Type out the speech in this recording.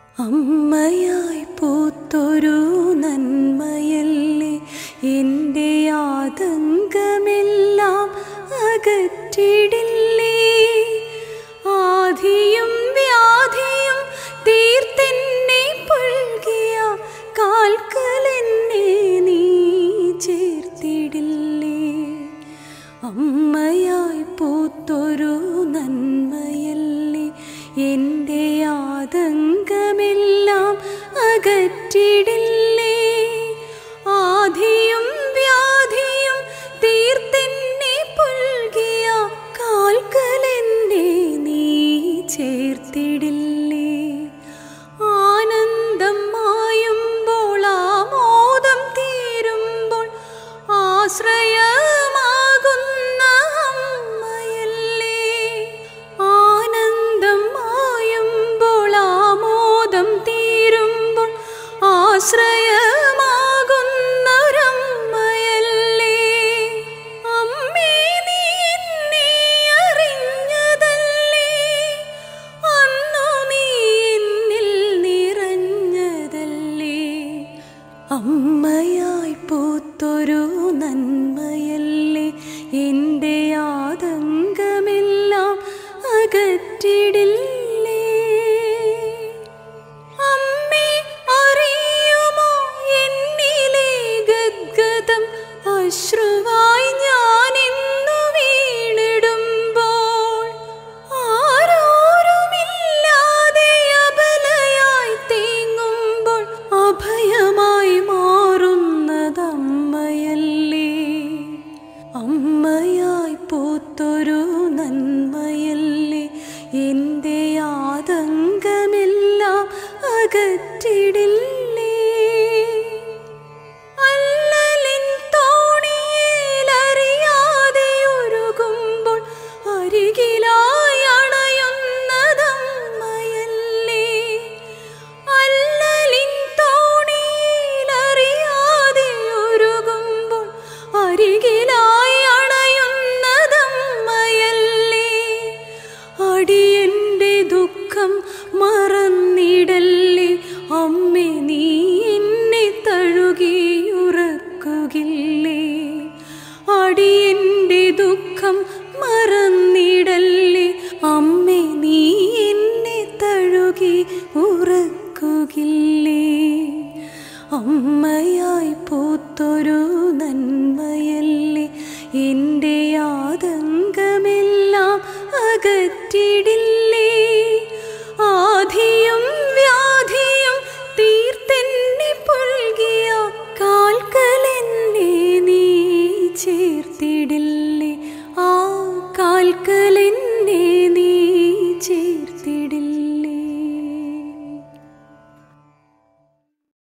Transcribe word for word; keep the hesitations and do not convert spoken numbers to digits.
അമ്മയായി പൂത്തൊരു നന്മയല്ലേ എൻ്റെ ആതങ്കമെല്ലാം അകറ്റിടില്ലേ. ആധിയും വ്യാധിയും തീർത്തെന്നെ പുൽകിയ കാൽക്കലെന്നെ നീ ചേർത്തിടില്ലേ. അമ്മയായി പൂത്തൊരു നന്മയല്ലേ എൻ്റെ ആതങ്കമെല്ലാം അകറ്റിടില്ലേ. ആധിയും വ്യാധിയും തീർത്തെന്നെ പുൽകിയ കാൽക്കലെന്നെ നീ ചേർത്തിടില്ലേ. ആനന്ദം മായുമ്പോൾ ആമോദം തീരുമ്പോൾ ആശ്രയമാകുന്ന അമ്മയല്ലേ. ആനന്ദം മായുമ്പോൾ ആമോദം തീരുമ്പോൾ ആശ്രയമാകുന്നൊരമ്മയല്ലേ. അമ്മേ നീ എന്നെ അറിഞ്ഞതല്ലേ, അന്നു നീ എന്നിൽ നിറഞ്ഞതല്ലേ. അമ്മയായി പൂത്തൊരു നന്മയല്ലേ എൻ്റെ ആതങ്കമെല്ലാം അകറ്റിടില്ലേ. അമ്മേ അറിയുമോ എന്നിലെ ഗദ്ഗതം, അശ്രുവായി ഞാനിന്നു വീണിടുമ്പോൾ ആരോരുമില്ലാതെ അബലയായി തേങ്ങുമ്പോൾ അഭയമായി മാറുന്നതമ്മയല്ലേ. അമ്മയായി പൂത്തൊരു നന്മയല്ലേ എൻ്റെ ആതങ്കമെല്ലാം അകറ്റിടില്ലേ. അല്ലലിൻ തോണിയിലറിയാതെ ഉരുകുമ്പോൾ അരികിലായി അണയുന്നതമ്മയല്ലേ. അല്ലലിൻ തോണിയിലറിയാതെ ഉരുകുമ്പോൾ അരികിലായി അണയുന്നതമ്മയല്ലേ. അടിയന്റെ ദുഃഖം മറന്നിടല്ലേ അമ്മേ, നീ എന്നെ തഴുകിയുറക്കുകില്ലേ. അടിയന്റെ ദുഃഖം മറന്നിടല്ലേ അമ്മേ, നീ എന്നെ തഴുകി ഉറക്കുകില്ലേ. അമ്മയായി പൂത്തൊരു